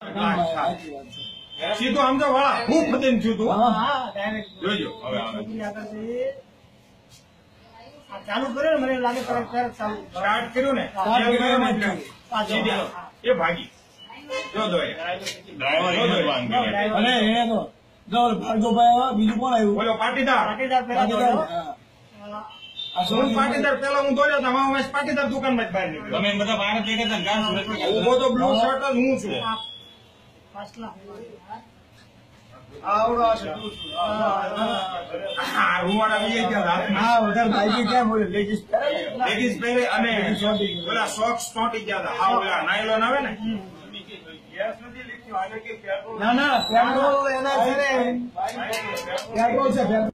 સીધું આમ તો વાળા ખૂબ ફતીને થયું તું. જોજો હવે ચાલુ કર્યો ને મને લાગે ચાલુ સ્ટાર્ટ કર્યું ને એ ભાગી જો દો ભાર્ગવભાઈ બીજું કોણ આવ્યું? બોલો પાટીદાર પાટીદાર પેલા હું દોડ્યો હતો પાટીદાર દુકાન માં જ બહાર નીકળ્યો. તમે બધા બહાર બેઠા હતા ઉભો તો બ્લુ શર્ટ જ હું છું. લેગીસ પહેરે અને પેલા સોક્સ ચોંટી ગયા હતા. હા ઓલા નાયલોન આવે ને ના પેટ્રોલ એના છે.